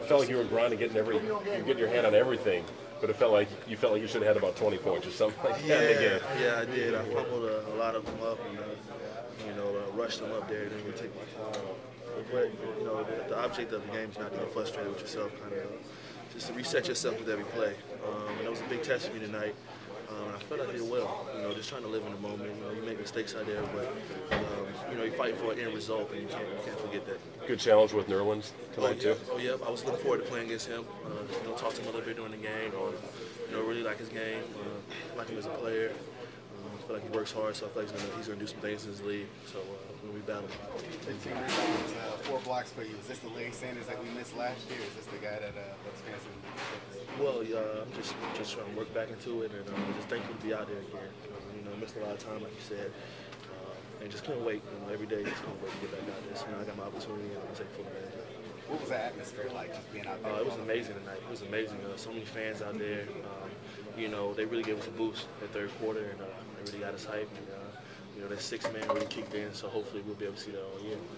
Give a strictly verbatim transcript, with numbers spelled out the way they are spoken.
felt like you were grinding, getting every, you were getting your hand on everything, but it felt like you felt like you should have had about twenty points or something like that yeah, in the game. Yeah, I did. I fumbled a, a lot of them up and, uh, you know, uh, rushed them up there and didn't really take my time. But, you know, the, the object of the game is not to get frustrated with yourself, kind of just to reset yourself with every play. Um, and that was a big test for me tonight. Um, and I felt I did well, you know, just trying to live in the moment. You know, you make mistakes out there, but, um, you know, you're fighting for an end result, and you can't, you can't forget that. Good challenge with Nerlens tonight, oh, yeah. too. Oh, yeah. I was looking forward to playing against him. Uh, you know, talked to him a little bit during the game. Or, you know, really like his game, uh, like him as a player. Um, I feel like he works hard, so I feel like he's gonna, he's gonna do some things in his league. So uh, when we battle. fifteen rebounds, uh, four blocks for you. Is this the Larry Sanders that we missed last year? Is this the guy that uh, Bucks fans would? Well, uh, I'm just just trying to work back into it, and uh, just thankful to be out there again. Uh, you know, missed a lot of time, like you said, uh, and just couldn't wait. You know, every day just couldn't wait to get back out there. So now I got my opportunity, and I'm gonna take full advantage of it. What was the atmosphere like, just being out there? Uh, it was amazing tonight. It was amazing. Uh, so many fans out there. Um, you know, they really gave us a boost that third quarter, and uh, they really got us hyped. And, uh, you know, that sixth man really kicked in. So hopefully we'll be able to see that all year.